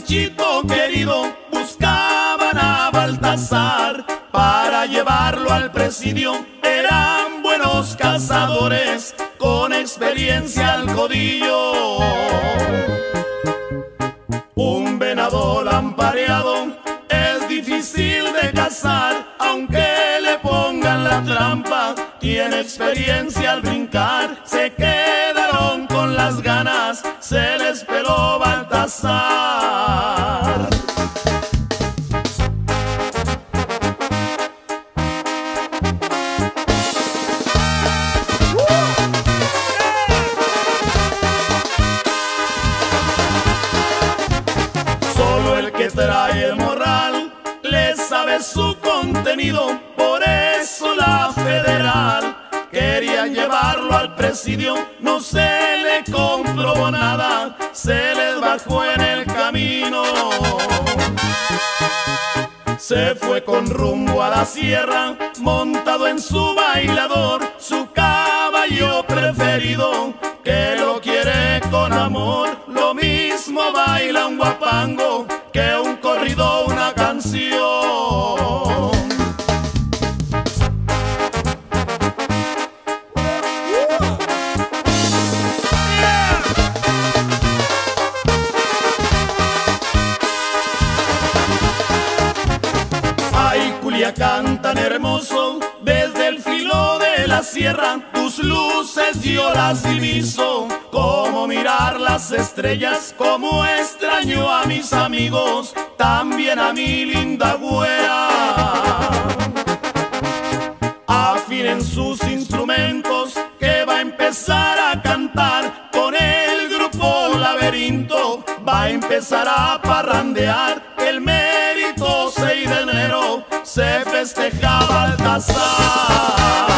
ranchito querido buscaban a Baltasar para llevarlo al presidio. Eran buenos cazadores con experiencia al codillo. Un venado lampareado es difícil de cazar, aunque le pongan la trampa, tiene experiencia al brincar. Se quedaron con las ganas, se les peló Baltasar. Solo el que trae el morral le sabe su contenido, por eso la federal quería llevarlo al presidio. No se le comprobó nada, se les bajó en el camino. Se fue con rumbo a la sierra, montado en su bailador, su caballo preferido, que lo quiere con amor. Lo mismo baila un guapango que un corrido, una canción. Ay, Culiacán tan hermoso, desde el filo de la sierra, tus luces yo las diviso. Como mirar las estrellas, como extraño a mis amigos, también a mi linda güera. Afinen sus instrumentos, que va a empezar a cantar. Con el grupo Laberinto va a empezar a parrandear. El mérito 6 de enero se festeja Baltasar.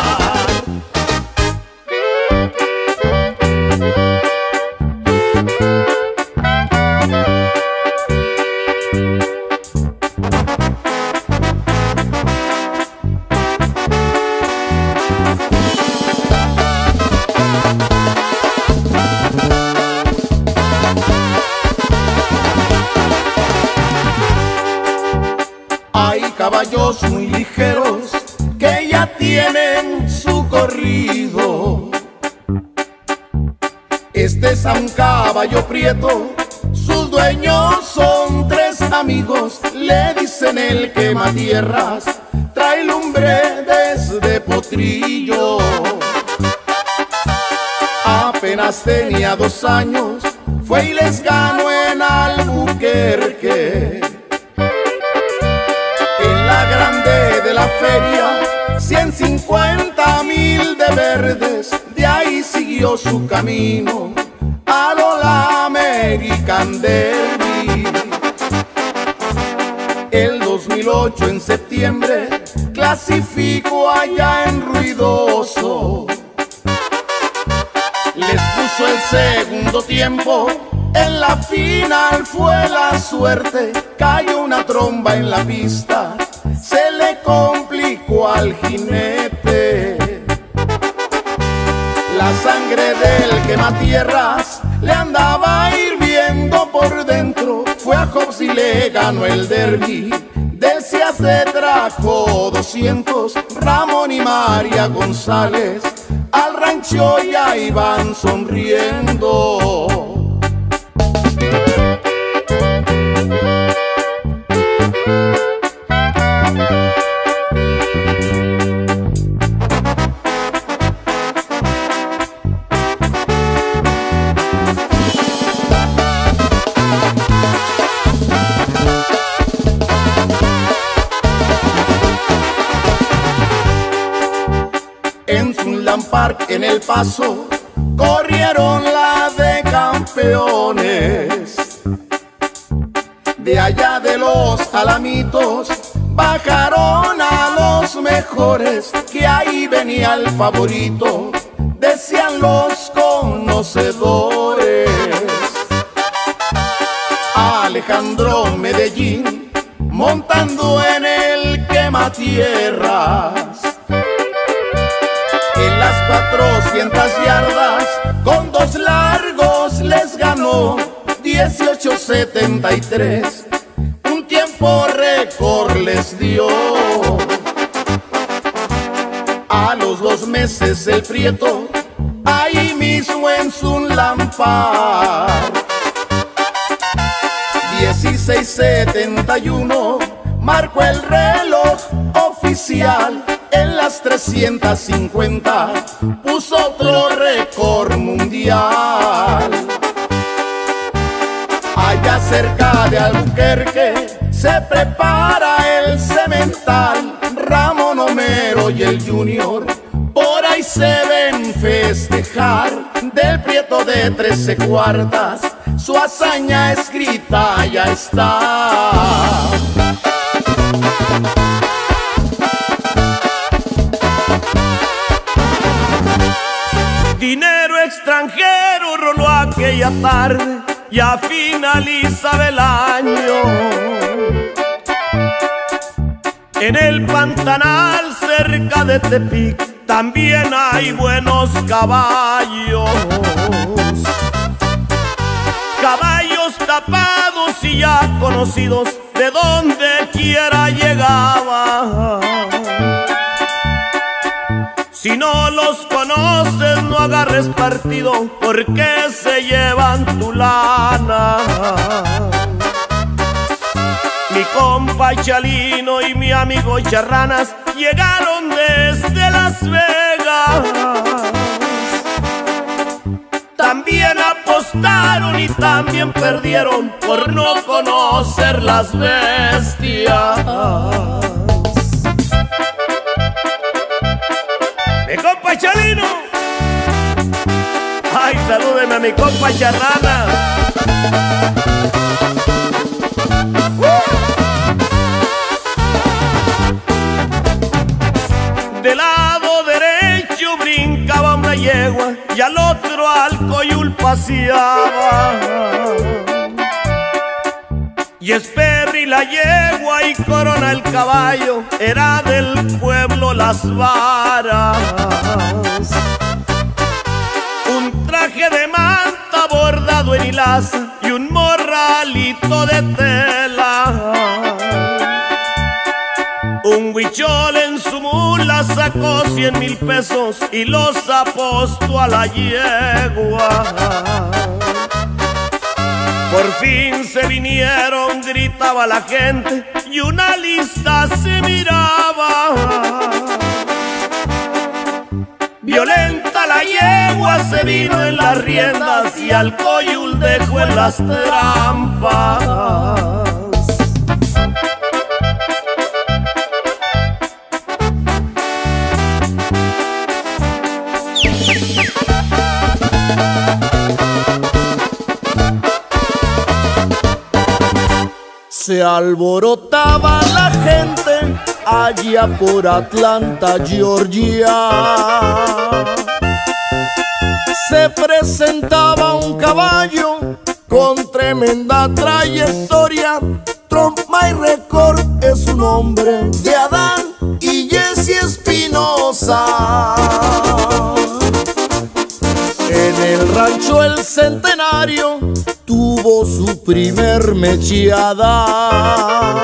Hay caballos muy ligeros que ya tienen su corrido. Este es un caballo prieto, sus dueños son 3 amigos. Le dicen el quematierras, trae lumbre desde Potrillo. Apenas tenía 2 años, fue y les ganó en Albuquerque. La grande de la feria, 150,000 de verdes, de ahí siguió su camino a lo American Derby. El 2008 en septiembre clasificó allá en Ruidoso. Les puso el segundo tiempo, en la final fue la suerte, cayó una tromba en la pista, se le complicó al jinete. La sangre del quematierras le andaba hirviendo por dentro, fue a Hobbs y le ganó el derby. Desde se trajo 200, Ramón y María González al rancho ya iban sonriendo. En Sunland Park, en El Paso, corrieron la de campeones. De allá de los Alamitos bajaron a los mejores, que ahí venía el favorito, decían los conocedores. Alejandro Medellín montando en el quematierras. En las 400 yardas con 2 largos les ganó, 1873, un tiempo récord les dio. A los 2 meses el Prieto, ahí mismo en su Lampar. 16:71 marcó el reloj oficial. En las 350 puso otro récord mundial. Allá cerca de Albuquerque se prepara el cemental. Ramón Homero y el Junior por ahí se ven festejar. Del Prieto de 13 cuartas su hazaña escrita ya está. Dinero extranjero roló aquella tarde, ya finalizaba el año. En el Pantanal cerca de Tepic también hay buenos caballos. Caballos tapados y ya conocidos, de donde quiera llegaba. Si no los conoces, no agarres partido, porque se llevan tu lana. Mi compa Chalino y mi amigo Charranas llegaron desde Las Vegas. También apostaron y también perdieron por no conocer las bestias. Mi compa Chalino, ay, salúdeme a mi compa Charrana. Del lado derecho brincaba una yegua y al otro al coyul paseaba. Y Esperri la yegua y Corona el caballo, era del pueblo Las Varas. Un traje de manta bordado en hilaza y un morralito de tela. Un huichol en su mula sacó 100,000 pesos y los apostó a la yegua. Por fin se vinieron, gritaba la gente, y una lista se miraba. Violenta la yegua se vino en las riendas y al coyul dejó en las trampas. Se alborotaba la gente allá por Atlanta, Georgia. Se presentaba un caballo con tremenda trayectoria. Trump My Record es un nombre de Adán y Jesse Espinosa. En el rancho El Centenario tuvo su primer mecheada.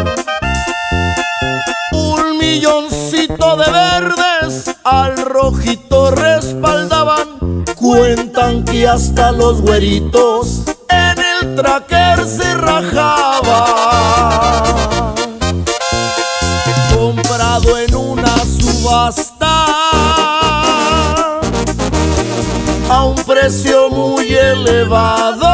1 milloncito de verdes al rojito respaldaban. Cuentan que hasta los güeritos en el tracker se rajaban. Comprado en una subasta a un precio muy elevado.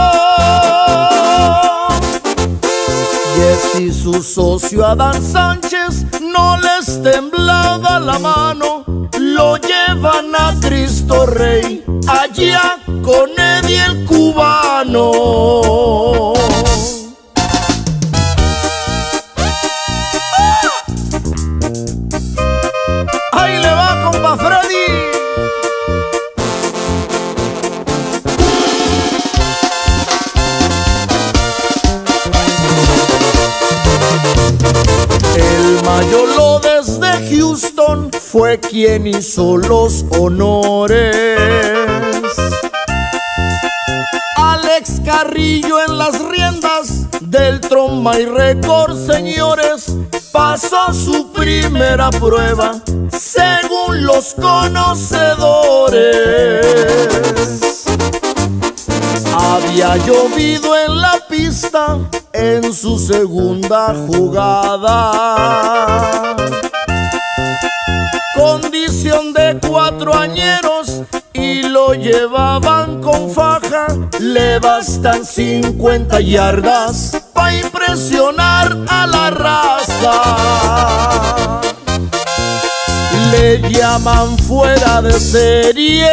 Jesse y su socio Adán Sánchez no les temblaba la mano. Lo llevan a Cristo Rey, allá con Eddie el cubano. Ahí le va, compa Freddy. El Mayolo desde Houston fue quien hizo los honores. Alex Carrillo en las riendas del Tromay Record, señores, pasó su primera prueba según los conocedores. Había llovido en la pista en su segunda jugada. Condición de 4 añeros y lo llevaban con faja. Le bastan 50 yardas pa' impresionar a la raza. Le llaman fuera de serie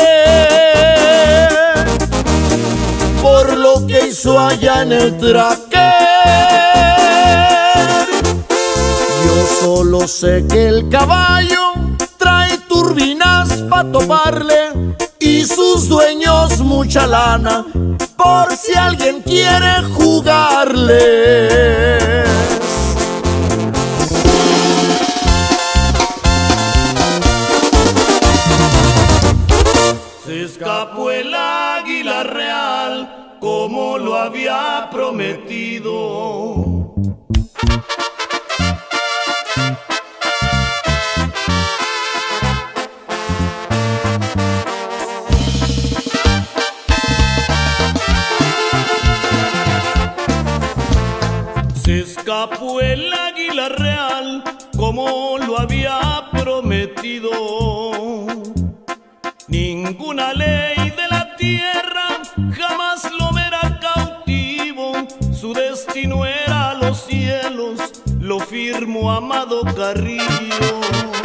por lo que hizo allá en el tracker. Yo solo sé que el caballo trae turbinas pa' toparle y sus dueños mucha lana por si alguien quiere jugarle. Se escapó el águila real como lo había prometido. Se escapó el águila real como lo había prometido. Ninguna ley de la tierra jamás lo verá cautivo. Su destino era los cielos, lo firmó Amado Carrillo.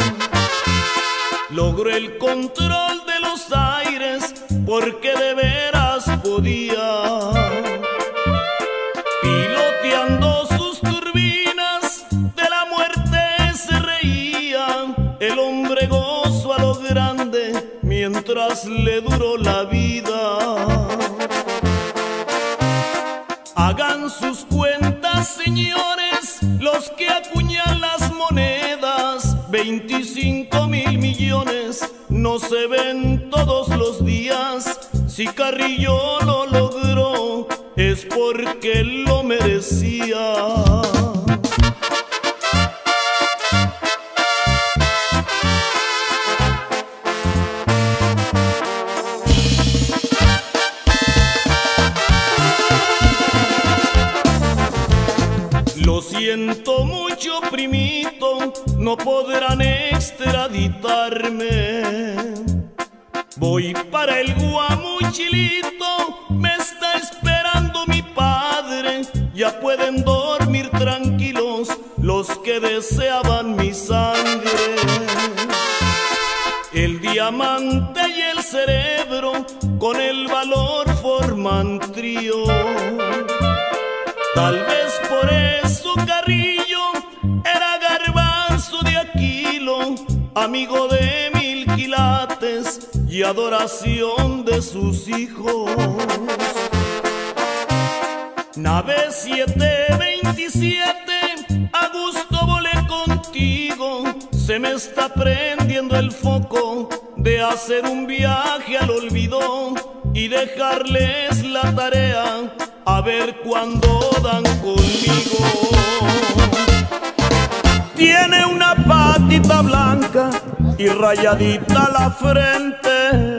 Logró el control de los aires porque de veras podía. Piloteando sus turbinas, de la muerte se reía. El hombre gozó a lo grande mientras le duró la vida. Hagan sus cuentas, señores, los que acuñan las monedas. 25.000 millones no se ven todos los días. Si Carrillo lo logró, es porque lo merecía. Lo siento mucho, primito, no podrán extraditarme. Voy para el Guamuchilito, me está esperando mi padre. Ya pueden dormir tranquilos los que deseaban mi sangre. El diamante y el cerebro con el valor forman trío. Tal vez por eso Carrillo era garbanzo de Aquilo, amigo de mil quilates y adoración de sus hijos. Nave 727, a gusto volé contigo. Se me está prendiendo el foco de hacer un viaje al olvido y dejarles la tarea a ver cuándo dan conmigo. Tiene una patita blanca y rayadita la frente.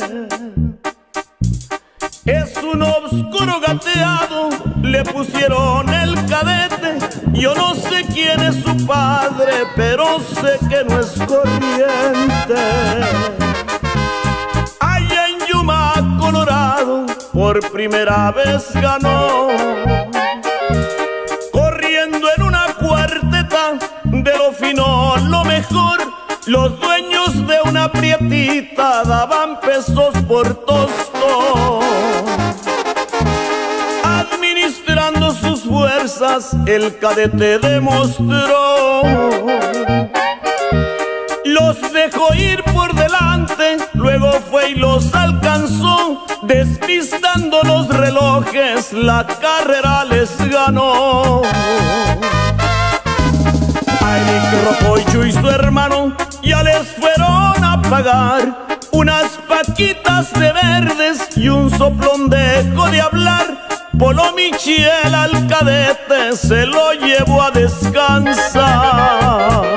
Es un oscuro gateado, le pusieron el Cadete. Yo no sé quién es su padre, pero sé que no es corriente. Allá en Yuma, Colorado, por primera vez ganó, corriendo en una cuarteta de lo fino, lo mejor. Los dueños de una prietita daban pesos por tosto. Administrando sus fuerzas, el Cadete demostró. Los dejó ir por delante, luego fue y los alcanzó. Despistando los relojes, la carrera les ganó. A Eric Rojo y Chuy, su hermano, ya les fueron a pagar unas paquitas de verdes y un soplón dejo de hablar. Polo Michel al cadete se lo llevó a descansar.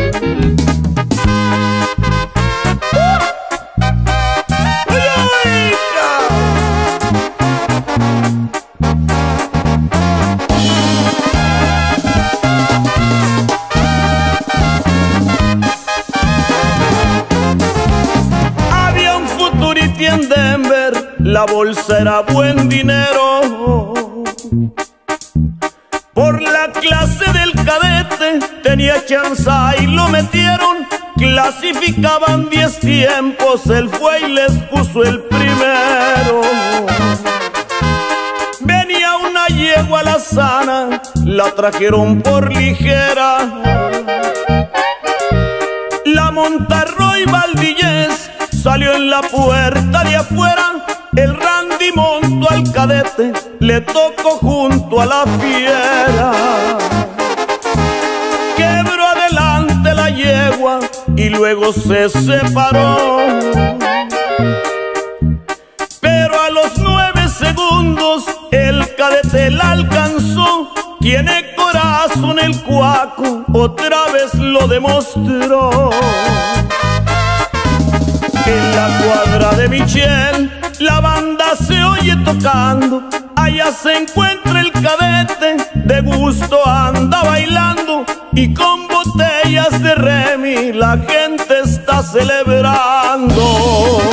Había un Futurity en Denver, la bolsa era buen dinero. Por la clase del cadete tenía chance y lo metieron. Clasificaban 10 tiempos, él fue y les puso el primero. Venía una yegua la sana, la trajeron por ligera. La monta Roy Valdillez, salió en la puerta de afuera. El Randy montó al cadete, le tocó junto a la fiera. Quebró adelante la yegua y luego se separó. Pero a los 9 segundos el cadete la alcanzó. Tiene corazón el cuaco, otra vez lo demostró. En la cuadra de Michel la banda se oye tocando. Allá se encuentra el cadete, de gusto anda bailando. Y con botellas de Remy la gente está celebrando.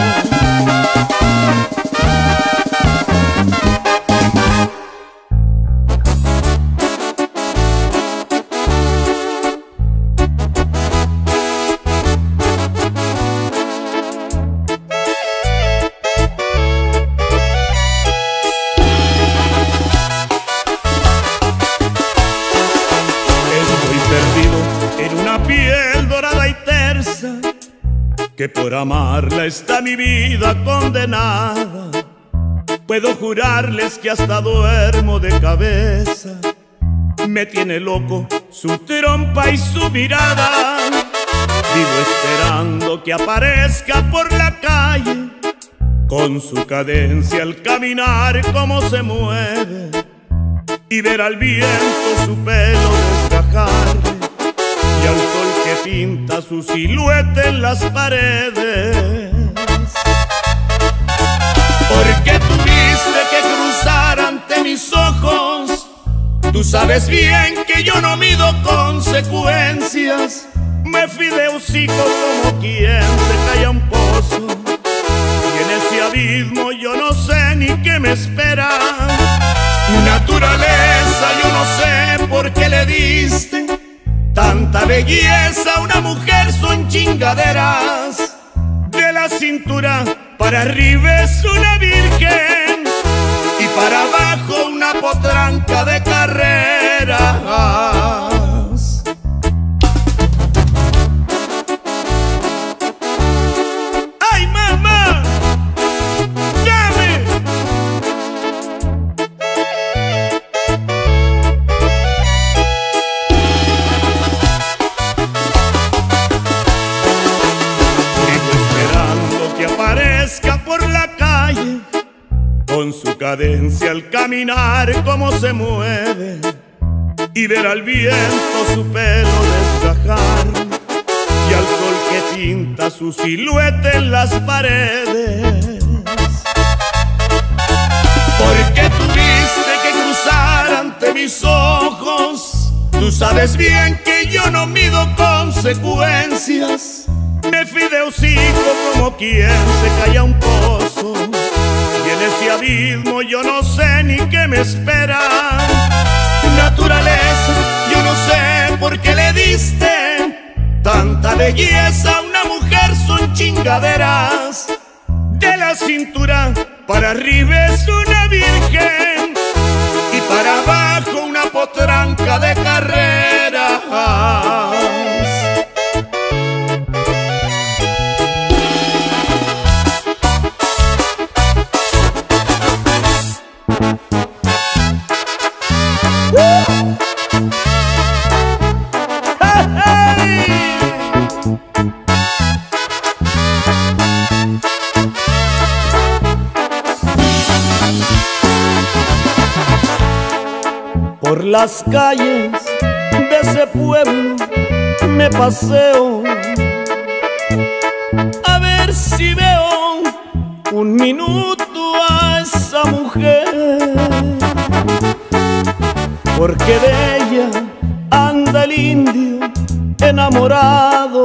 Que por amarla está mi vida condenada. Puedo jurarles que hasta duermo de cabeza. Me tiene loco su trompa y su mirada. Vivo esperando que aparezca por la calle, con su cadencia al caminar como se mueve, y ver al viento su pelo desgajarle y al sol que pinta su silueta en las paredes. ¿Por qué tuviste que cruzar ante mis ojos? Tú sabes bien que yo no mido consecuencias. Me fui de hocico como quien se cae a un pozo, y en ese abismo yo no sé ni qué me espera. Naturaleza, yo no sé por qué le diste tanta belleza a una mujer, son chingaderas. De la cintura para arriba es una virgen y para abajo una potranca de carreras. ¡Ay, mamá! ¡Dame! Por la calle, con su cadencia al caminar como se mueve, y ver al viento su pelo desgajar y al sol que pinta su silueta en las paredes. ¿Por qué tuviste que cruzar ante mis ojos? Tú sabes bien que yo no mido consecuencias. Me fui de hocico como quien se cae a un pozo, y en ese abismo yo no sé ni qué me espera. Naturaleza, yo no sé por qué le diste tanta belleza a una mujer, son chingaderas. De la cintura para arriba es una virgen y para abajo una potranca de carreras. Por las calles de ese pueblo me paseo a ver si veo un minuto a esa mujer, porque de ella anda el indio enamorado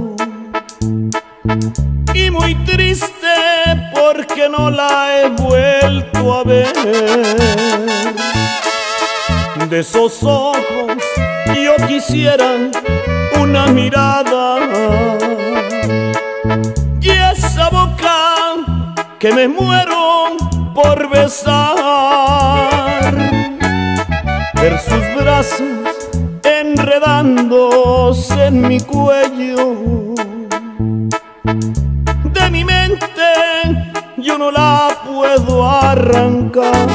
y muy triste porque no la he vuelto a ver. De esos ojos yo quisiera una mirada y esa boca que me muero por besar, ver sus brazos enredándose en mi cuello. De mi mente yo no la puedo arrancar.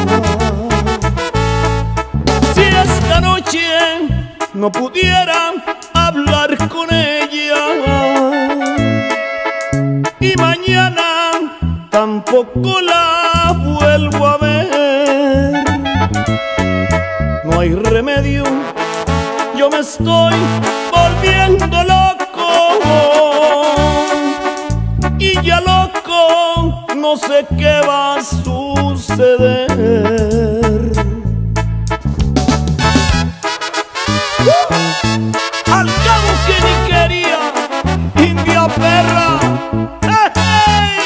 Si esta noche no pudiera hablar con ella y mañana tampoco la vuelvo a ver, no hay remedio, yo me estoy volviendo loco y ya loco no sé qué va a suceder. Al cabo que ni quería, india perra. ¡Hey!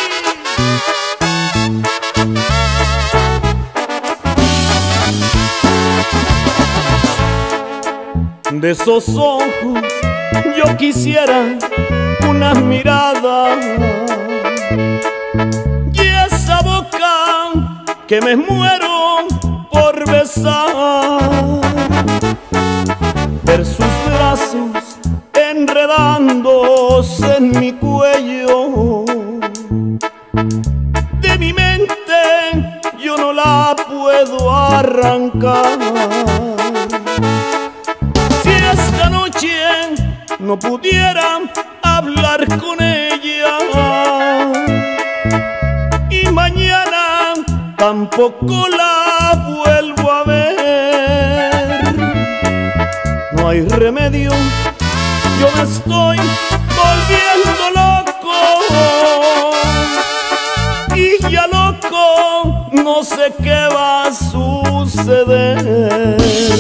De esos ojos yo quisiera una mirada y esa boca que me muero por besar, ver sus brazos enredándose en mi cuello. De mi mente yo no la puedo arrancar. Si esta noche no pudiera hablar con ella y mañana tampoco la vuelvo a ver, no hay remedio, yo me estoy volviendo loco y ya loco no sé qué va a suceder.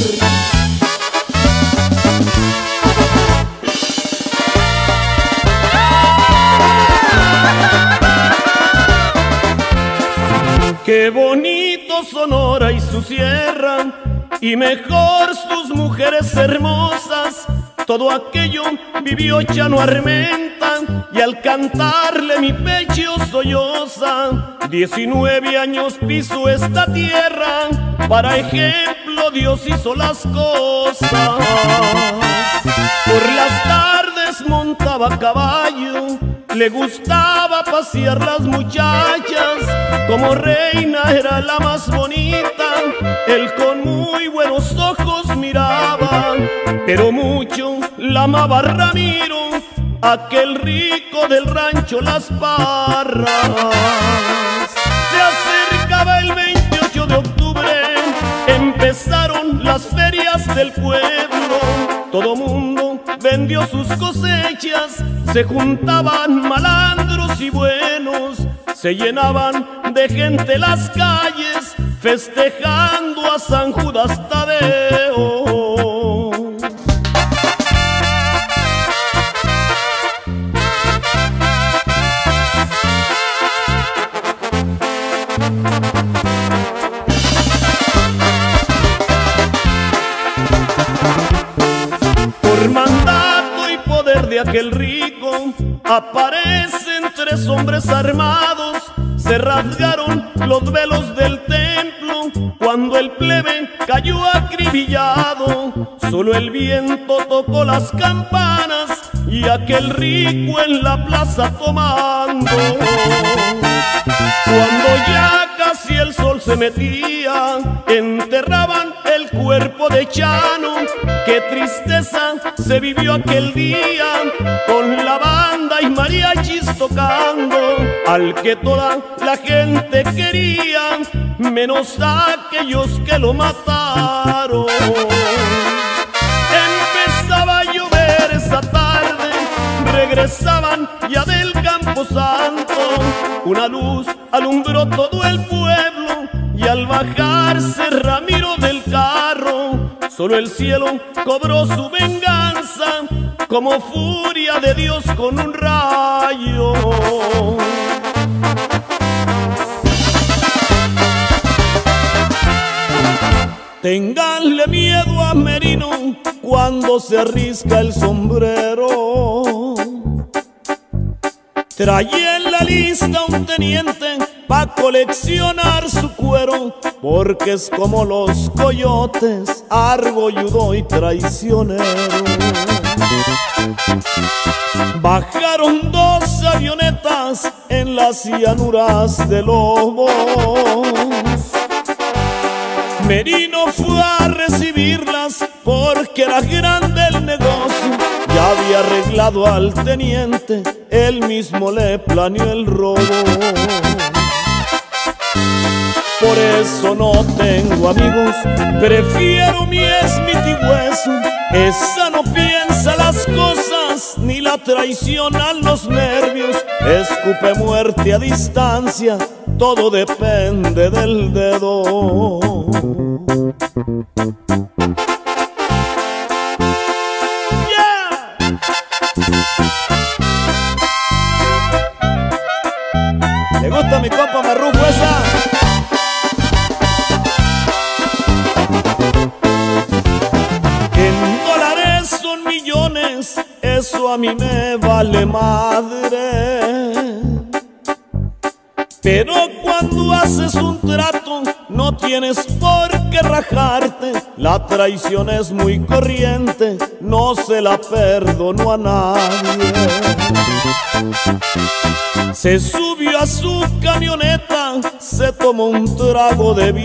Qué bonito Sonora y su sierra, y mejor sus mujeres hermosas. Todo aquello vivió Chano Armenta, y al cantarle mi pecho solloza. 19 años piso esta tierra, para ejemplo Dios hizo las cosas. Por las tardes montaba caballo, le gustaba pasear las muchachas. Como reina era la más bonita, él con muy buenos ojos miraba. Pero mucho la amaba Ramiro, aquel rico del rancho Las Parras. Se acercaba el 28 de octubre, empezaron las ferias del pueblo. Todo mundo vendió sus cosechas, se juntaban malandros y buenos, se llenaban de gente las calles, festejando a San Judas Tadeo. Por mandato y poder de aquel rico, aparecen 3 hombres armados. Se rasgaron los velos del templo cuando el plebe cayó acribillado. Solo el viento tocó las campanas y aquel rico en la plaza tomando. Cuando ya casi el sol se metía, enterraban el cuerpo de Chano. Qué tristeza se vivió aquel día con la banda banda y mariachis tocando, al que toda la gente quería, menos aquellos que lo mataron. Empezaba a llover esa tarde, regresaban ya del Camposanto. Una luz alumbró todo el pueblo y al bajarse Ramiro del carro, solo el cielo cobró su venganza, como furia de Dios con un rayo. Ténganle miedo a Merino cuando se arrisca el sombrero. Trae en la lista un teniente pa' coleccionar su cuero, porque es como los coyotes, argolludo y traicionero. Bajaron 2 avionetas en las llanuras de Lobos. Merino fue a recibirlas porque era grande el negocio. Ya había arreglado al teniente, él mismo le planeó el robo. Por eso no tengo amigos, prefiero mi Smith y Wesson. Esa no piensa las cosas, ni la traicionan los nervios. Escupe muerte a distancia, todo depende del dedo. ¿Le gusta mi compa Marrufo esa? En dólares son millones, eso a mí me vale madre. Pero cuando haces un trato, no tienes por qué rajarte. La traición es muy corriente, no se la perdono a nadie. Se subió a su camioneta, se tomó un trago de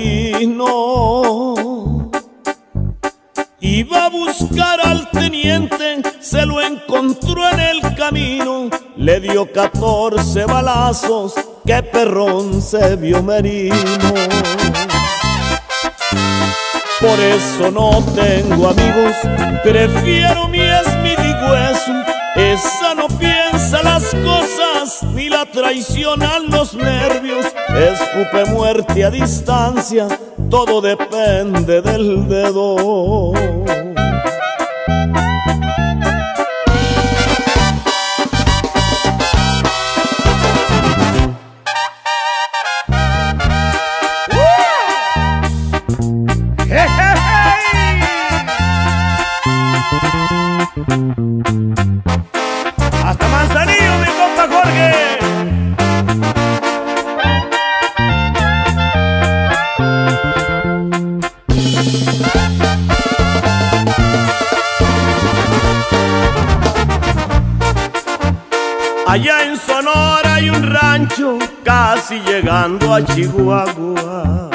vino. Iba a buscar al teniente, se lo encontró en el camino. Le dio 14 balazos, qué perrón se vio Merino. Por eso no tengo amigos, prefiero mi Smith y Wesson. Esa no piensa las cosas, ni la traicionan los nervios. Escupe muerte a distancia, todo depende del dedo. Hasta Manzanillo, mi compa Jorge. Allá en Sonora hay un rancho, casi llegando a Chihuahua.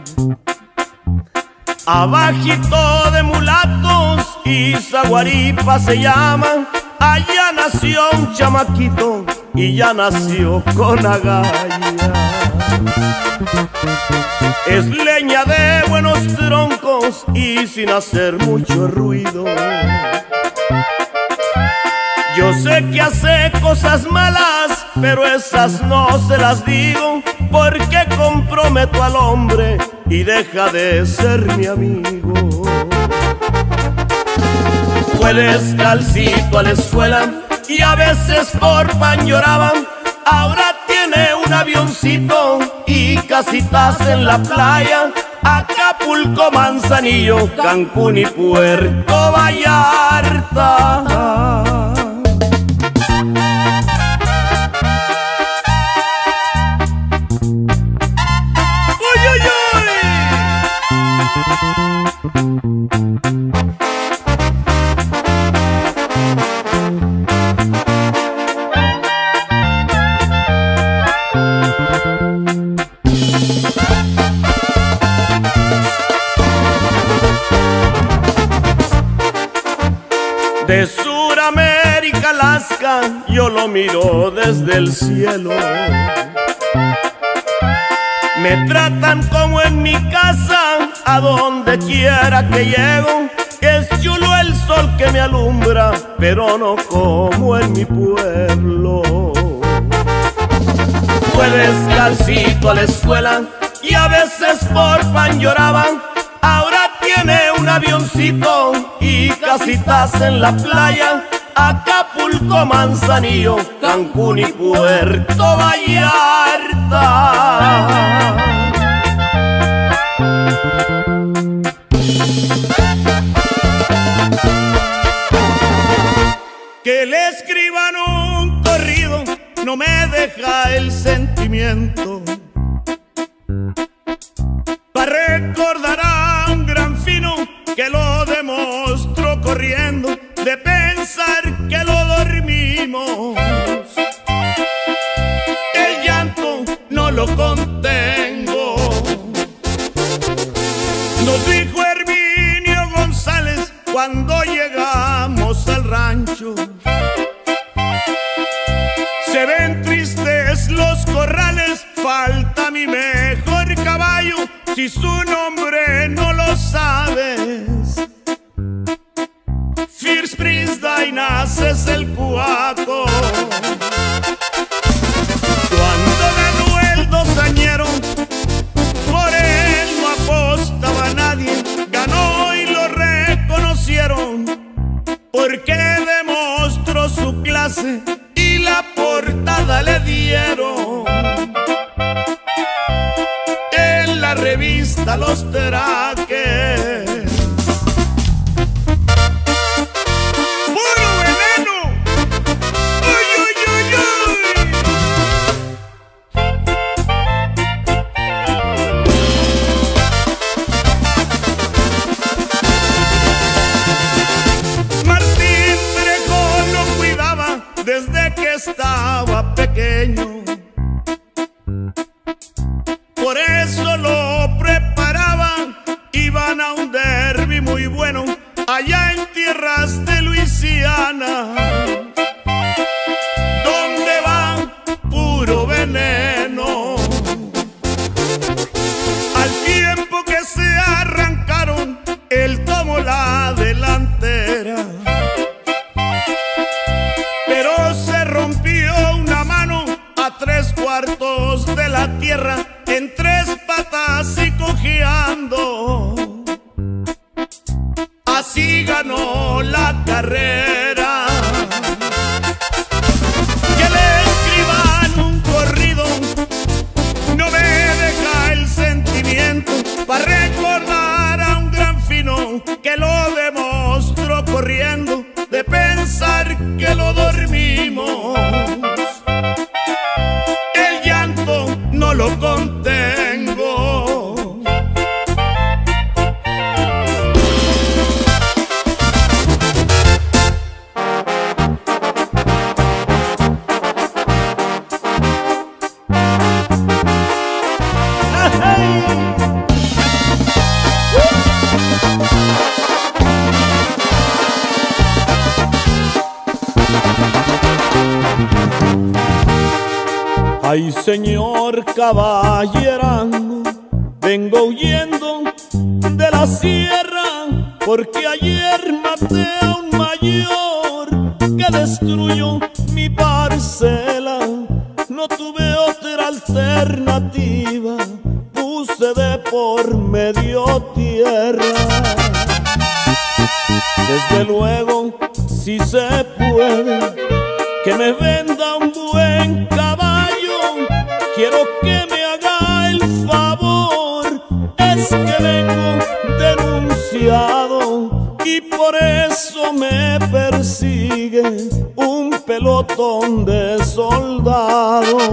Abajito de mulatos y Zaguaripa se llama. Allá nació un chamaquito y ya nació con agallas. Es leña de buenos troncos y sin hacer mucho ruido. Yo sé que hace cosas malas, pero esas no se las digo, porque comprometo al hombre y deja de ser mi amigo. Fue descalcito a la escuela y a veces por pan lloraba. Ahora tiene un avioncito y casitas en la playa. Acapulco, Manzanillo, Cancún y Puerto Vallarta. De Suramérica América Alaska, yo lo miro desde el cielo. Me tratan como en mi casa, a donde quiera que llego. Es chulo el sol que me alumbra, pero no como en mi pueblo. Fue descalcito a la escuela y a veces por pan lloraban. Ahora tiene un avioncito y casitas en la playa. Acapulco, Manzanillo, Cancún y Puerto Vallarta. Que le escriban un corrido no me deja el sentimiento. Para recordar a un gran fino que lo demostró corriendo, de pensar que lo dormimos. El llanto no lo contengo. Nos dijo Herminio González cuando llegamos al rancho. Se ven tristes los corrales, falta mi mejor caballo. Si su nombre no lo sabes, First Prince Dainas es el cuaco. Cuando ganó el dosañero, por él no apostaba nadie. Ganó y lo reconocieron, porque demostró su clase y la portada le dieron en la revista Los Teraques. ¡Puro veneno! ¡Uy, uy, uy, uy! Martín Trejo lo cuidaba desde que estaba pequeño. Por eso lo preparaban, iban a un derbi muy bueno allá en tierras de Luisiana, donde va puro veneno. Al tiempo que se arrancaron, él tomó la delantera, pero se rompió una mano a 3/4 de la tierra, en 3 patas y cojeando. Así ganó la carrera. Que le escriban un corrido no me deja el sentimiento. Para recordar a un gran fino que lo demostró corriendo, de pensar que lo dormimos. El llanto no lo contengo. Ay, señor caballerano, vengo huyendo de la sierra, porque ayer maté a un mayor que destruyó mi parcela. No tuve otra alternativa, puse de por medio tierra. Desde luego, si se puede, que me venda un buen caballo. Quiero que me haga el favor, es que vengo denunciado y por eso me persigue un pelotón de soldados.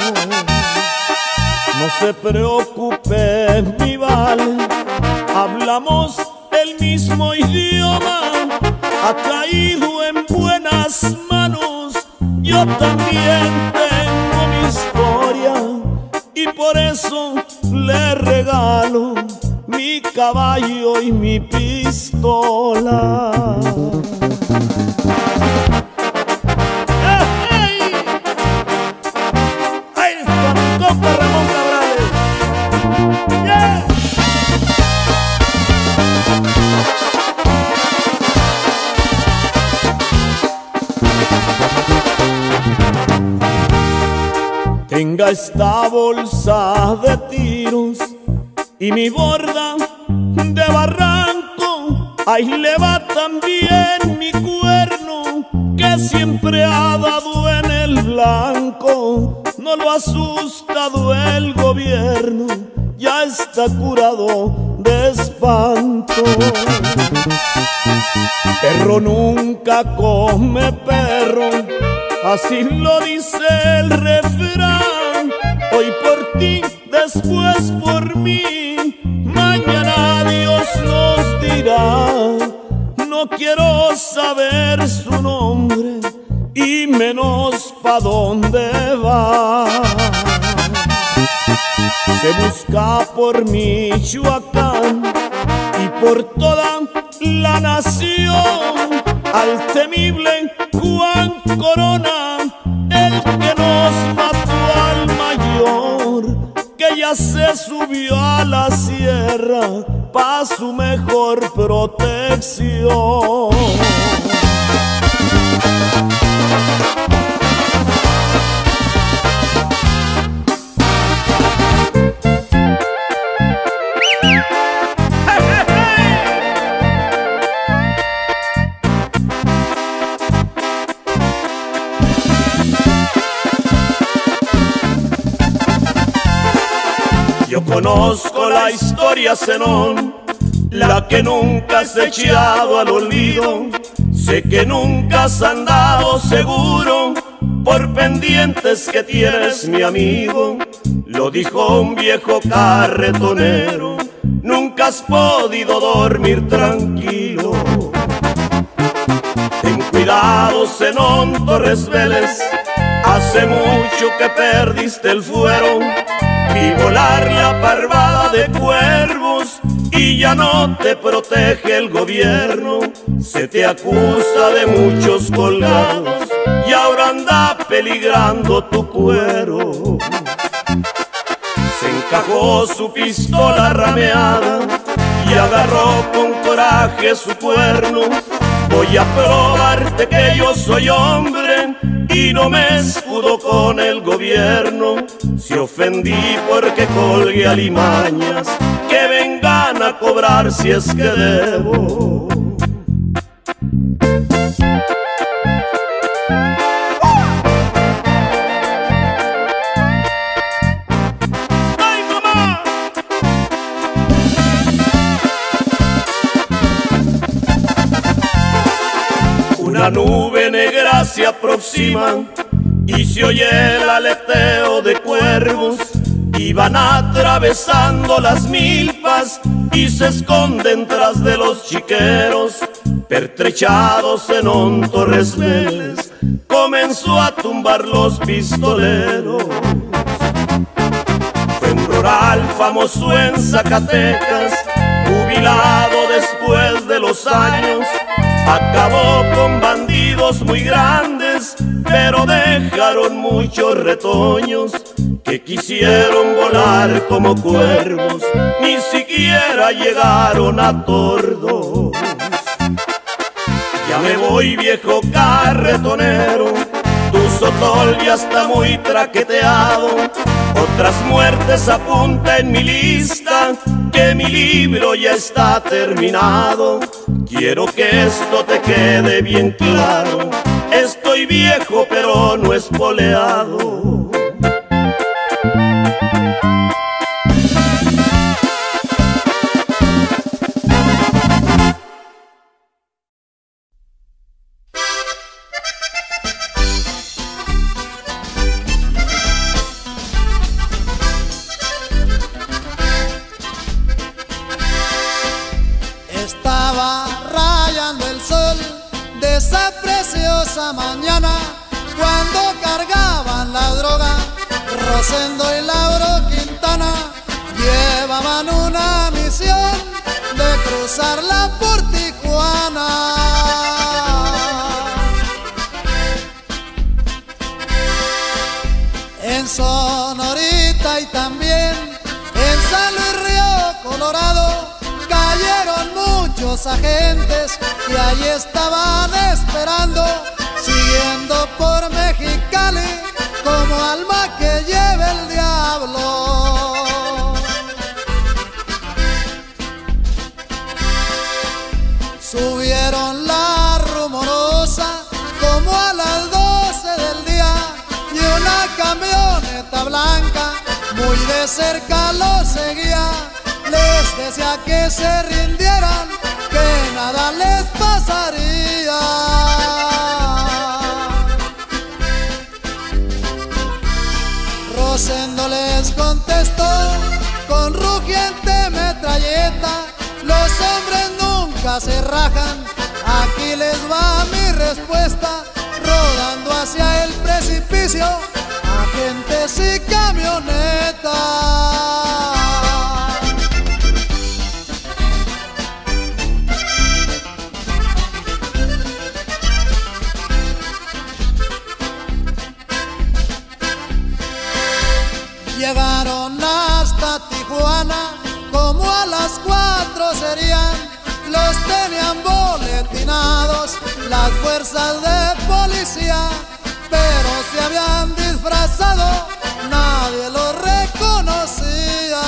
No se preocupe, mi vale, hablamos el mismo idioma. Ha caído en buenas manos, yo también tengo mi historia y por eso le regalo mi caballo y mi pistola. tenga esta bolsa de tiros y mi borda de barranco, ahí le va también mi cuerno, que siempre ha dado en el blanco. No lo ha asustado el gobierno, ya está curado de espanto. Perro nunca come perro, así lo dice el refrán. Hoy por ti, después por mí, mañana Dios nos dirá. No quiero saber su nombre y menos pa' dónde va. Se busca por Michoacán y por toda la nación al temible Juan Corona, el que nos mató al mayor, que ya se subió a la sierra pa' su mejor protección. Yo conozco la historia, Zenón, la que nunca has echado al olvido. Sé que nunca has andado seguro por pendientes que tienes, mi amigo. Lo dijo un viejo carretonero, nunca has podido dormir tranquilo. Ten cuidado, Zenón Torres Vélez, hace mucho que perdiste el fuero. Vi volar la parvada de cuervos y ya no te protege el gobierno. Se te acusa de muchos colgados y ahora anda peligrando tu cuero. Se encajó su pistola rameada y agarró con coraje su cuerno. Voy a probarte que yo soy hombre y no me escudo con el gobierno. Si ofendí porque colgué alimañas, que vengan a cobrar si es que debo. ¡Ay, mamá! Una nube negra se aproxima y se oye el aleteo de cuervos, y van atravesando las milpas y se esconden tras de los chiqueros. Pertrechados Zenón Torres Vélez comenzó a tumbar los pistoleros. Fue un rural famoso en Zacatecas, jubilado después de los años. Acabó con bandidos muy grandes, pero dejaron muchos retoños que quisieron volar como cuervos, ni siquiera llegaron a tordos. Ya me voy, viejo carretonero, tu sotol ya está muy traqueteado. Otras muertes apunta en mi lista, que mi libro ya está terminado. Quiero que esto te quede bien claro, estoy viejo pero no espoleado. Mañana, cuando cargaban la droga, Rosendo y Lauro Quintana llevaban una misión de cruzarla por Tijuana. En Sonorita y también en San Luis Río Colorado cayeron muchos agentes y allí estaban esperando, siguiendo por Mexicali como alma que lleve habló. Subieron la Rumorosa como a las 12 del día y una camioneta blanca muy de cerca los seguía. Les decía que se rindieran, que nada les pasaría. Rosendo les contestó con rugiente metralleta: los hombres nunca se rajan, aquí les va mi respuesta. Rodando hacia el precipicio, agentes y camionetas. Llegaron hasta Tijuana, como a las 4 serían. Los tenían boletinados las fuerzas de policía, pero se habían disfrazado, nadie los reconocía.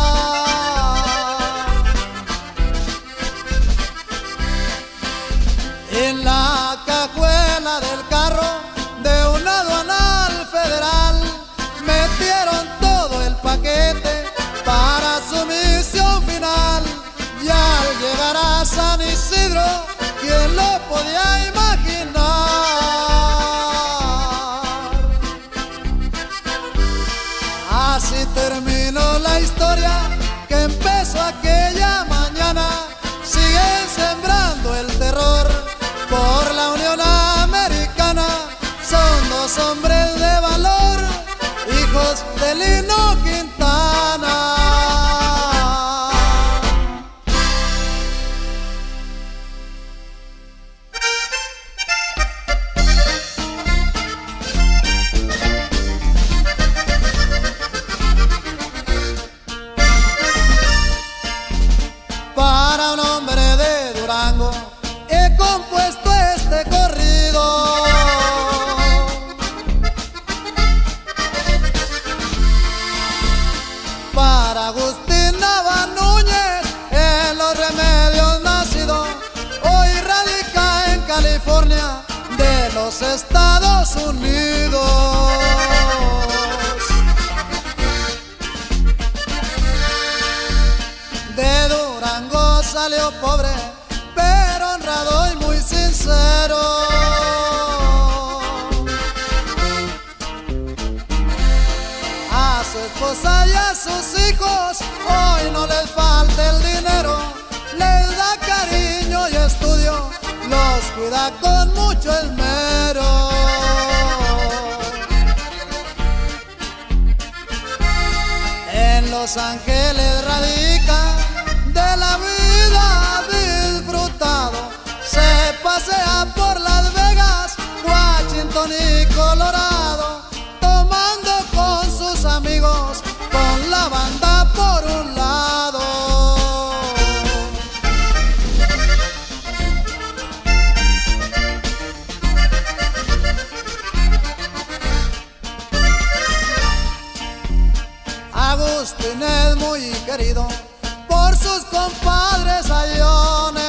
En la cajuela del carro de una aduanal federal metieron todo el paquete para su misión final. Y al llegar a San Isidro, ¿quién lo podía imaginar? Así terminó la historia que empezó aquella mañana. Siguen sembrando el terror por la Unión Americana. Son dos hombres de valor, hijos de Lino Quintana. Para un hombre de Durango he compuesto este corrido. Para Agustín Nava Núñez, en Los Remedios nacido, hoy radica en California de los Estados Unidos. De Durango salió pobre, pero honrado y muy sincero. A su esposa y a sus hijos hoy no les falta el dinero. Les da cariño y estudio, los cuida con mucho esmero. En Los Ángeles radica, de la vida disfrutado, se pasea por Las Vegas, Washington y Colorado, tomando con sus amigos, con la banda por un lado. Agustín es muy querido por sus compadres ayones.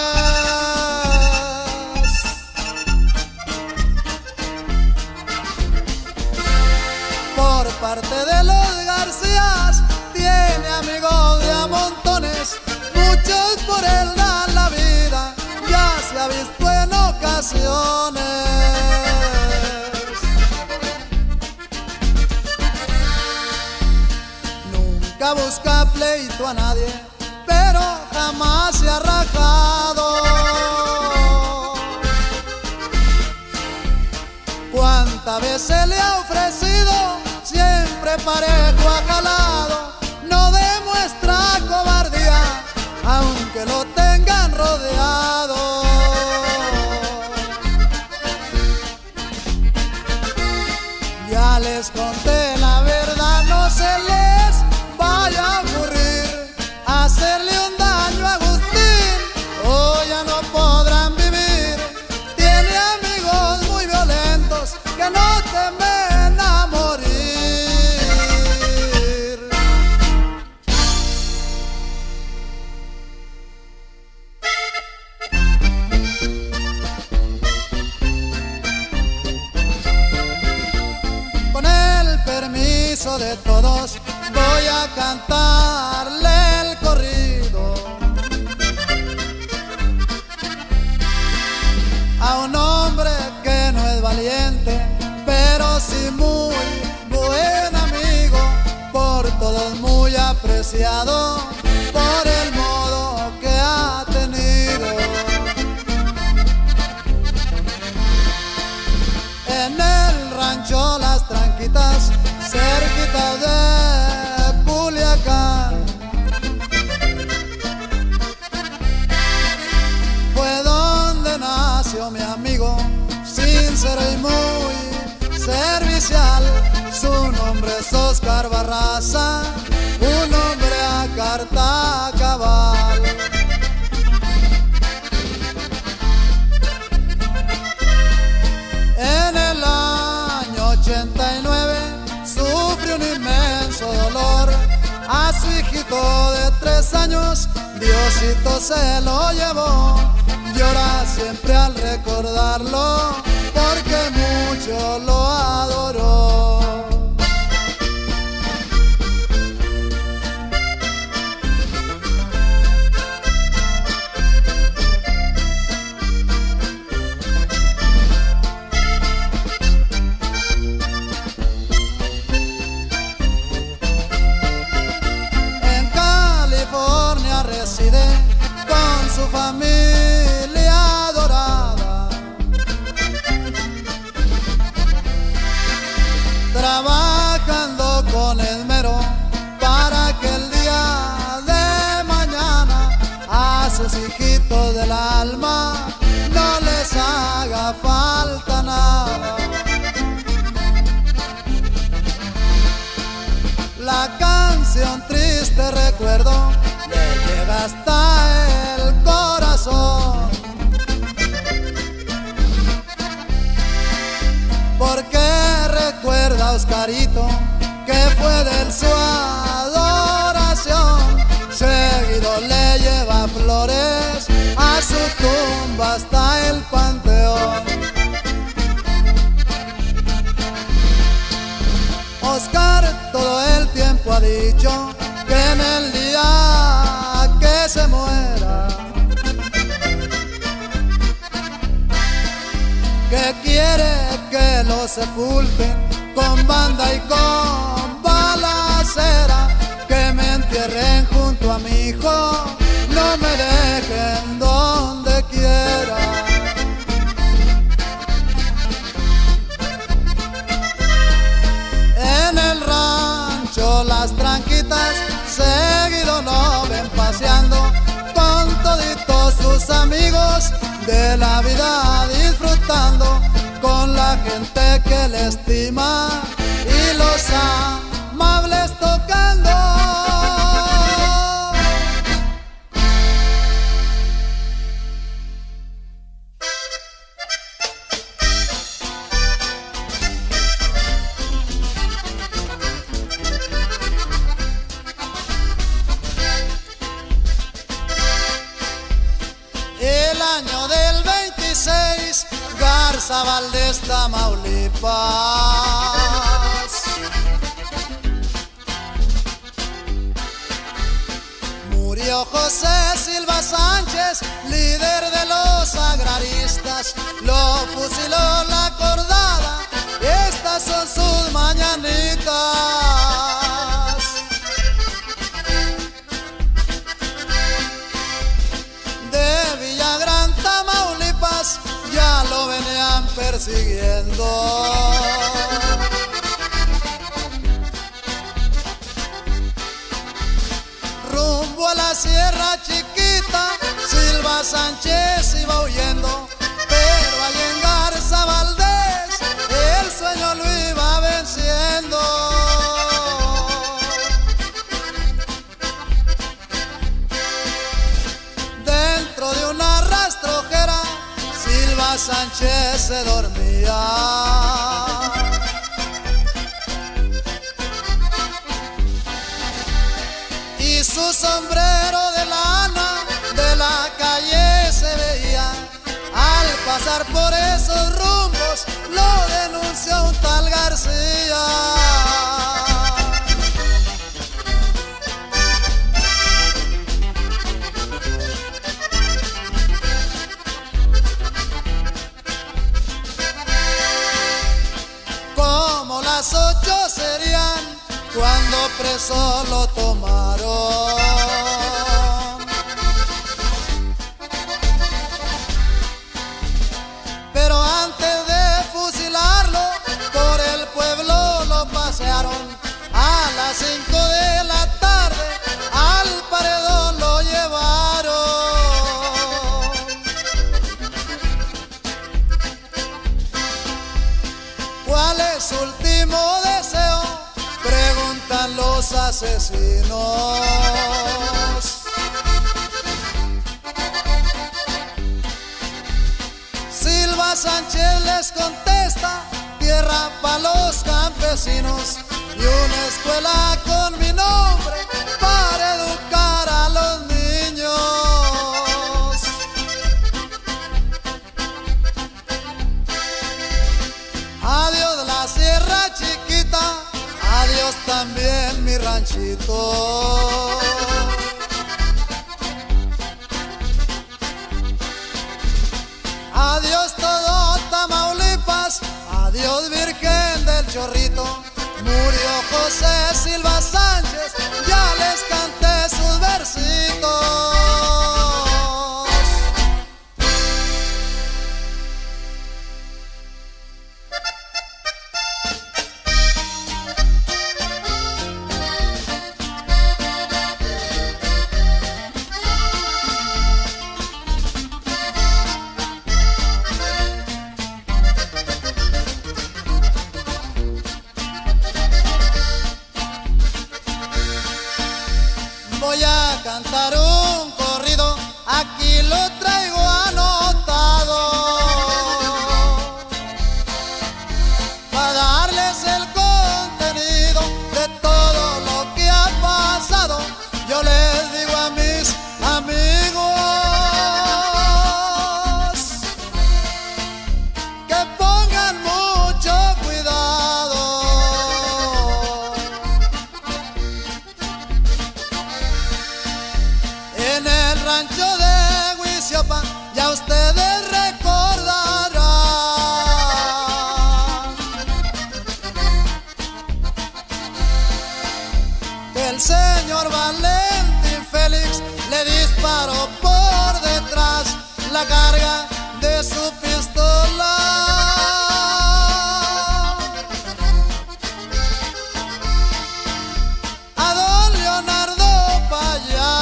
Por parte de los Garcías tiene amigos de a montones, muchos por él dan la vida, ya se ha visto en ocasiones. Nunca busca pleito a nadie, pero jamás se ha rajado. Cuántas veces le ha ofrecido, siempre parejo ha jalado. No demuestra cobardía, aunque lo tengan rodeado. Ya les conté la verdad, no se les vaya a ocurrir hacerle un daño a Agustín, o ya no podrán vivir. Tiene amigos muy violentos que no temen a morir. cantarle el corrido a un hombre que no es valiente, pero sí muy buen amigo, por todos muy apreciado, por el modo que ha tenido. En el rancho Las Tranquitas, cerquita de Culiacán, fue donde nació mi amigo, sincero y muy servicial. Su nombre es Oscar Barraza, un hombre a carta cabal. En el año 89 sufrió un inmenso dolor. A su hijito de 3 años Diosito se lo llevó. Llora siempre al recordarlo, porque mucho lo adoró. Reside con su familia adorada, trabajando con esmero para que el día de mañana a sus hijitos del alma no les haga falta nada. La canción Triste Recuerdo le llega hasta el corazón, porque recuerda a Oscarito que fue de él su adoración. Seguido le lleva flores a su tumba hasta el panteón. Oscar todo el tiempo ha dicho que en el día que se muera, que quiere que lo sepulten con banda y con balacera, que me entierren junto a mi hijo, no me dejen donde quiera. En el rancho Las Tranquitas seguido lo ven paseando con toditos sus amigos, de la vida disfrutando con la gente que le estima y los amables tocando. El año del 26, Garza Valdez, Tamaulipas. Murió José Silva Sánchez, líder de los agraristas. Lo fusiló la cordada, estas son sus mañanitas. Ya lo venían persiguiendo. Rumbo a la Sierra Chiquita, Silva Sánchez iba huyendo, pero allí en Garza Valdez el sueño lo iba venciendo. Dentro de una rastrojera Silva Sánchez se dormía. Y su sombrero de lana de la calle se veía. Al pasar por esos rumbos lo denunció un tal García. preso lo tomaron. Pero antes de fusilarlo, por el pueblo lo pasearon. A las 5 de la tarde al paredón lo llevaron. ¿Cuál es su último deseo?, preguntan los asesinos. Silva Sánchez les contesta: tierra para los campesinos y una escuela con mi nombre para educar a los niños. Adiós la sierra chiquita, adiós también mi ranchito. Adiós todo Tamaulipas, adiós Virgen del Chorrito. Murió José Silva Sánchez, ya les canté sus versitos. Voy a cantar un corrido, aquí lo traigo anotado, para darles el contenido de todo lo que ha pasado. Yo les digo a mis amigos que pongan mucho cuidado. En el rancho de Huiziopa ya ustedes recordarán que el señor Valentín Félix le disparó por detrás la carga de su pistola. A don Leonardo Payá,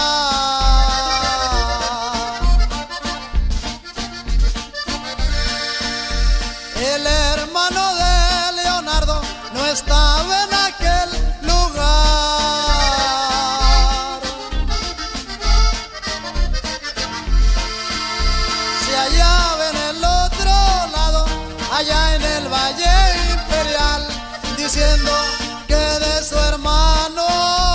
el hermano de Leonardo, no estaba en aquel lugar. Se hallaba en el otro lado, allá en el Valle Imperial, diciendo que de su hermano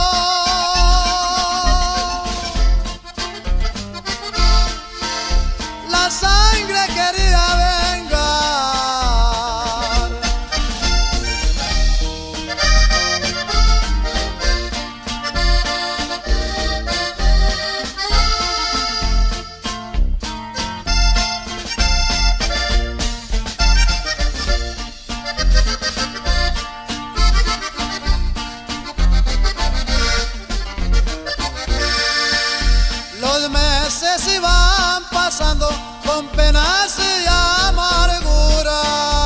la sangre quería vengar. Los meses iban pasando con penas y amarguras.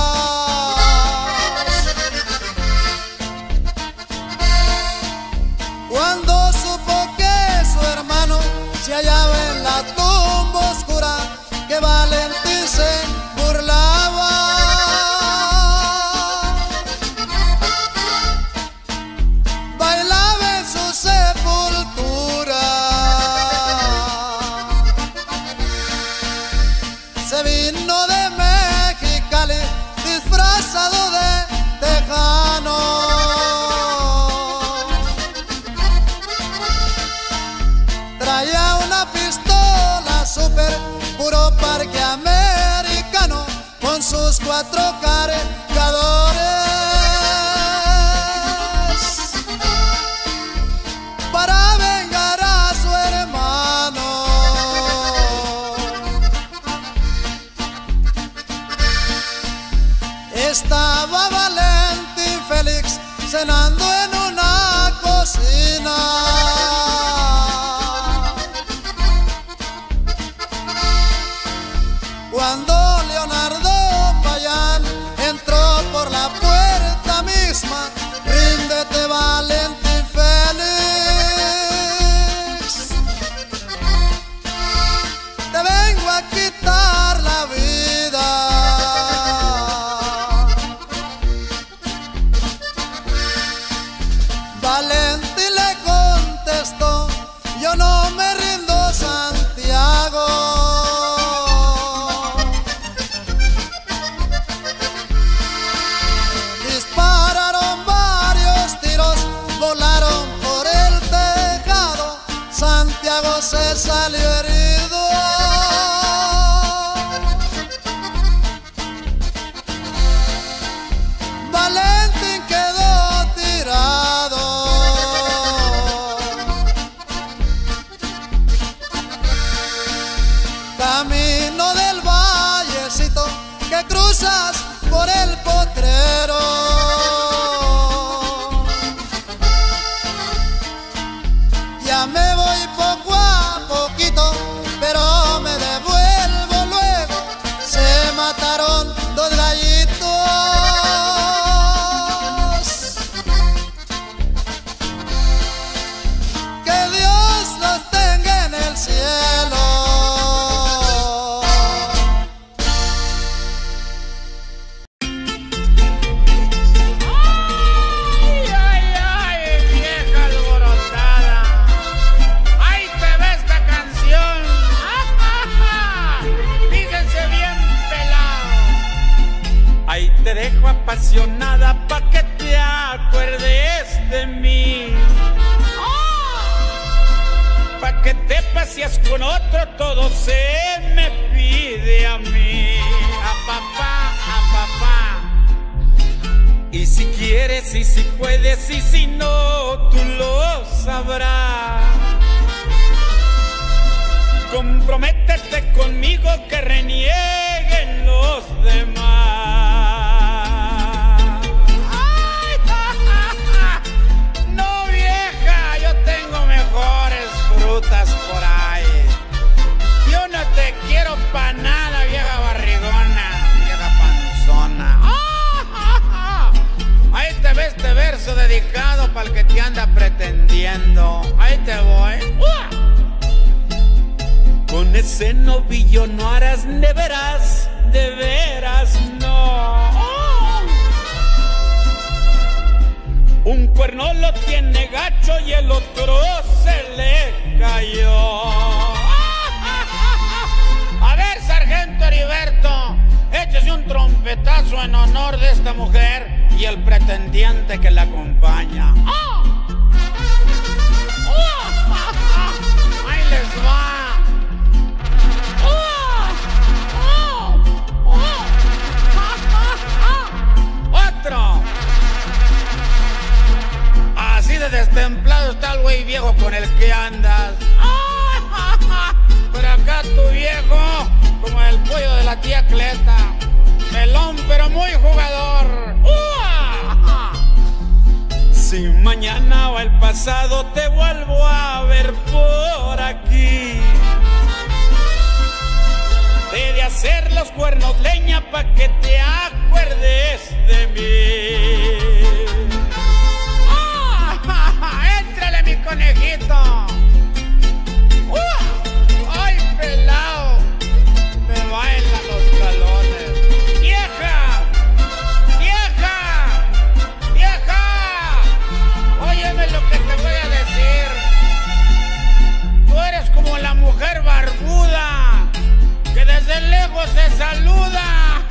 Cuando supo que su hermano se hallaba en la tumba oscura, que Valentín se burlaba, bailaba en su sepultura. Se vino de Mexicali disfrazado de tejano. Traía una pistola super, puro parque americano, con sus 4 cargadores, para vengar a su hermano. Estaba Valentín Félix cenando en una cocina. termina. Cuando Leonardo Payán entró por la puerta misma, ríndete valiente y feliz. Te vengo a quitar la vida. Valente le contestó, yo no me rindo, Santiago. Dispararon varios tiros, volaron por el tejado, Santiago se salió herido. Valentín quedó tirado. Camino del vallecito que cruzas por el potrero. Ya me voy poco a poquito, pero me devuelvo luego. Se mataron dos gallitos. Que Dios los tenga en el cielo. Te dejo apasionada pa' que te acuerdes de mí. Pa' que te paseas con otro, todo se me pide a mí. A papá. Y si quieres y si puedes y si no, tú lo sabrás. Comprométete conmigo que renieguen los demás. Por ahí. Yo no te quiero pa' nada, vieja barrigona, vieja panzona. Ahí te ves este verso dedicado pa'l que te anda pretendiendo. Ahí te voy. Con ese novillo no harás, de veras no. Un cuerno lo tiene gacho y el otro se le cayó. A ver, sargento Heriberto, échese un trompetazo en honor de esta mujer y el pretendiente que la acompaña. Ahí les va. Otro. Así de destemplado está el güey viejo con el que andas. Pero acá tu viejo, como el pollo de la tía Cleta, melón pero muy jugador. Si mañana o el pasado te vuelvo a ver por aquí, he de hacer los cuernos leña pa' que te acuerdes de mí. ¡Éntrale, mi conejito! ¡Ay, pelao! Me bailan los talones. ¡Vieja! ¡Vieja! ¡Vieja! Óyeme lo que te voy a decir. Tú eres como la mujer barbuda que desde lejos se saluda.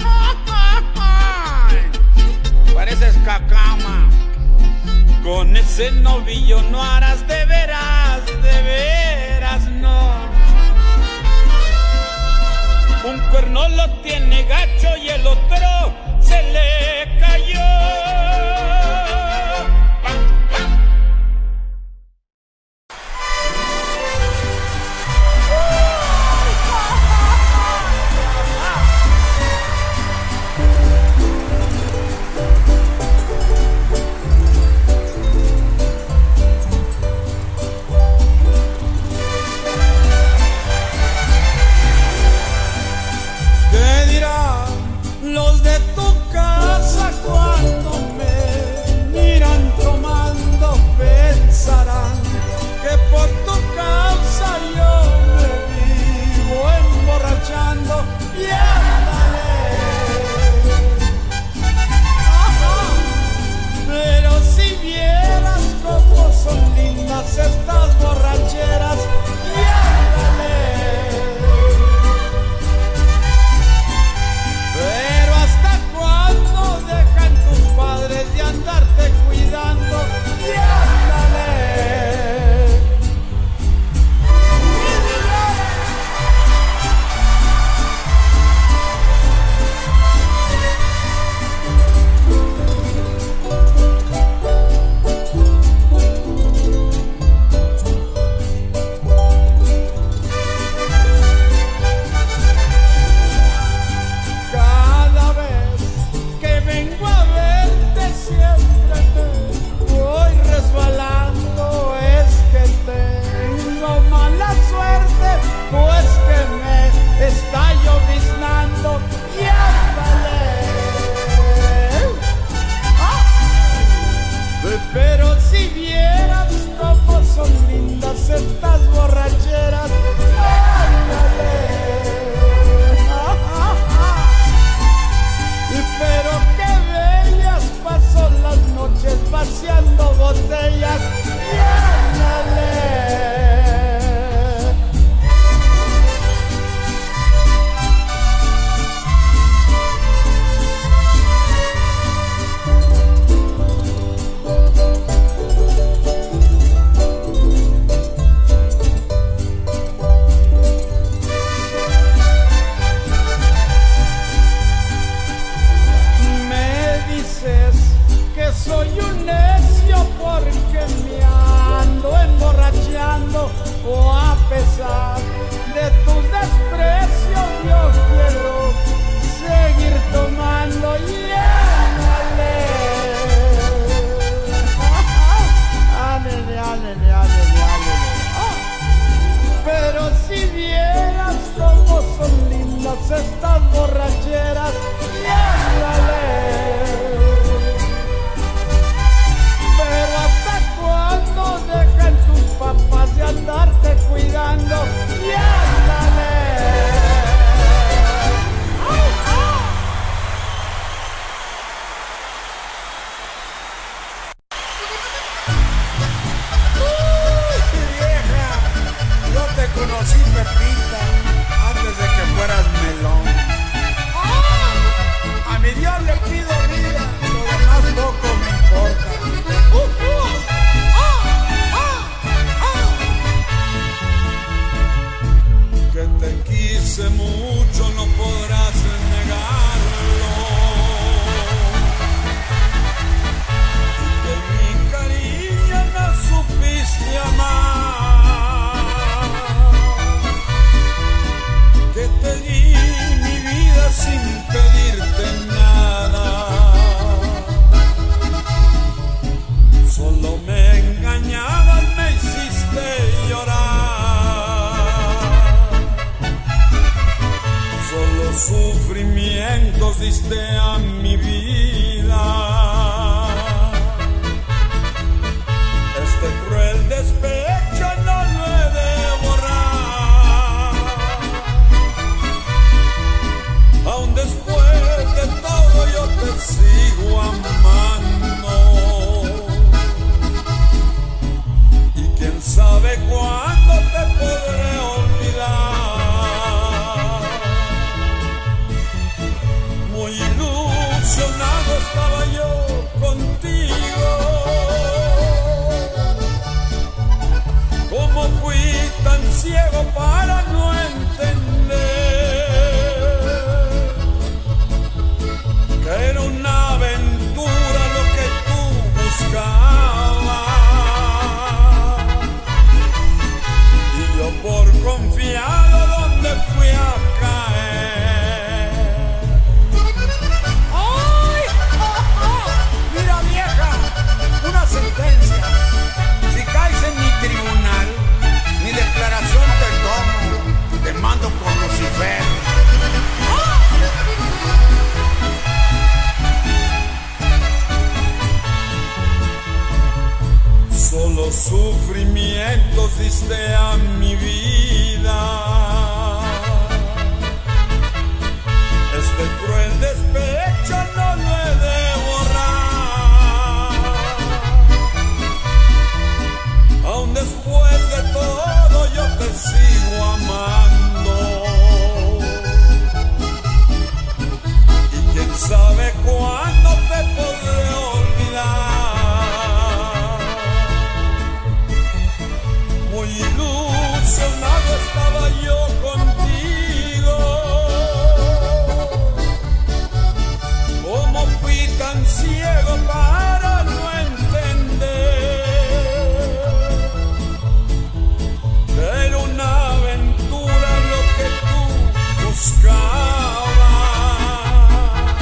Pareces cacama. Con ese novillo no harás, de veras no. Un cuerno lo tiene gacho y el otro se le cayó. sufrimientos diste a mi vida. Este cruel despecho no lo he de borrar. Aún después de todo yo te sigo amando. Y quién sabe cuándo te podré olvidar. Muy ilusionado estaba yo contigo. ¿Cómo fui tan ciego para no entender que era una aventura lo que tú buscabas? Y yo por confiado donde fui a caer. ¡Ay! Mira, vieja, una sentencia. Si caes en mi tribunal, mi declaración te tomo, te mando con Lucifer. Solo sufrimientos diste a mi vida. Este cruel despecho no lo he de borrar. Aún después de todo yo te sigo amando. Y quién sabe cuándo te podré olvidar. Muy ilusionado estaba yo contigo. ¿Cómo fui tan ciego para no entender que era una aventura lo que tú buscabas?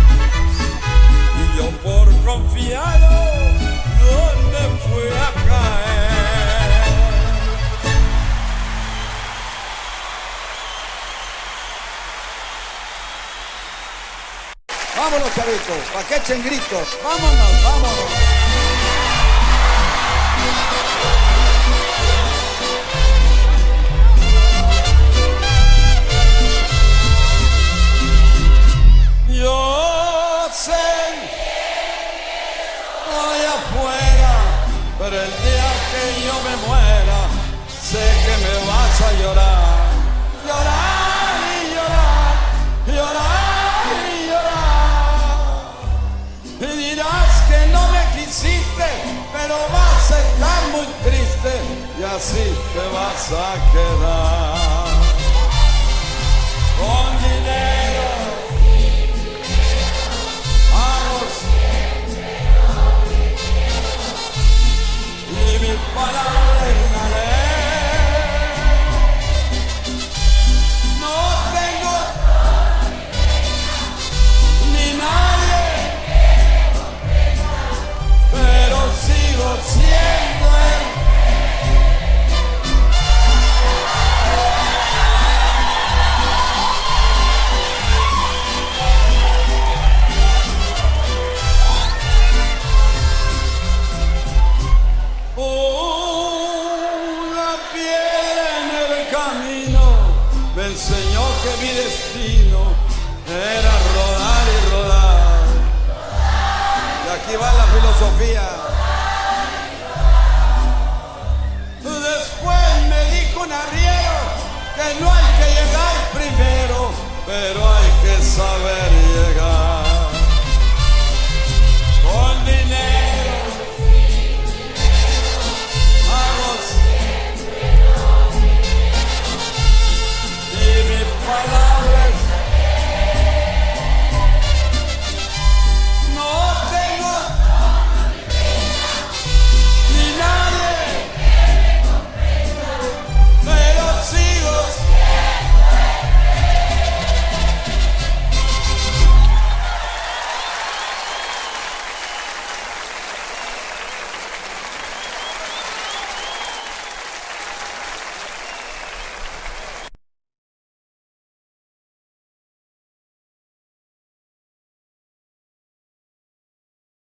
Y yo por confiado, ¿dónde fui a caer? Vámonos, chavitos, pa' que echen gritos. Vámonos, vámonos. Yo sé, voy afuera, pero el día que yo me muera, sé que me vas a llorar. Llorar y llorar, llorar y llorar. Y dirás que no me quisiste, pero vas a estar muy triste y así te vas a quedar. Con dinero y mi palabra es una ley. No tengo ni nadie, pero sigo siendo él. Una piedra en el camino me enseñó que mi destino era rodar y rodar. Y aquí va la filosofía. Después me dijo un arriero que no hay que llegar primero, pero hay que